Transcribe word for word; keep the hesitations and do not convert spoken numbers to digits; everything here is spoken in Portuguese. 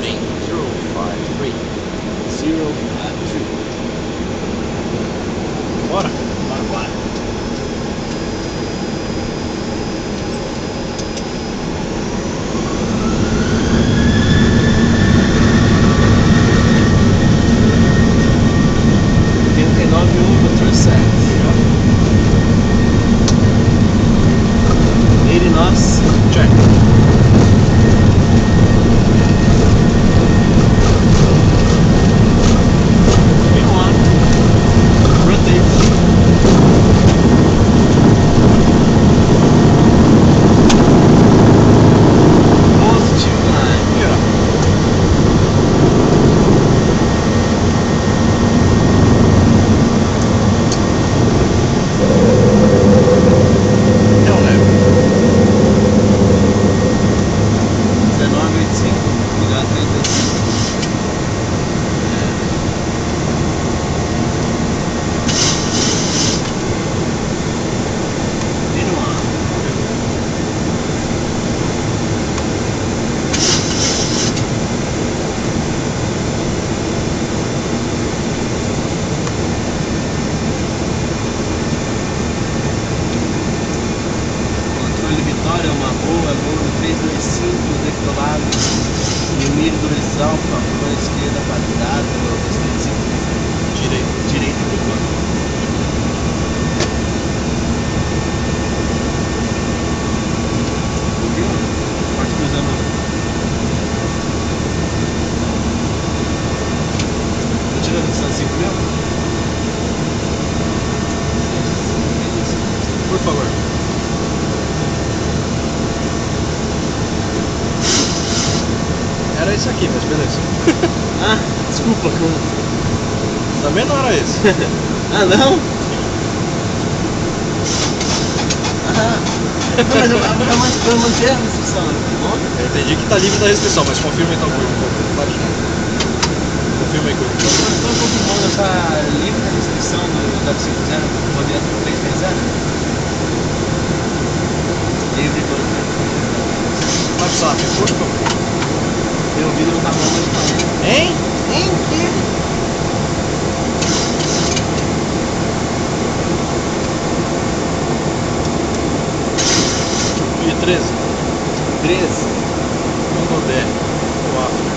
Ready? zero five three. zero five two. Bora? Bora, bora. oitenta e nove um motor sete. Ele nós. Check. Vitória, uma boa, gol três dois cinco, decolado, limite do horizontal, com a esquerda quadrado, direito, direito e decolado. Viu? Pode cruzando. Tô tirando distância cinco mesmo? Por favor. Era isso aqui, mas beleza. Ah, desculpa. Também não era esse. Ah, não? Ah, mas eu, eu, eu manter a restrição, tá bom? Eu entendi que tá livre da restrição, mas confirma então comigo. Confirma aí comigo. Estou confirmando, tá livre da restrição do W cinquenta, modelo três três zero? Livre do WhatsApp, por favor. Meu vidro não tá bom hoje não. Hein? Hein? Que? E treze. treze. Não dou D. quatro.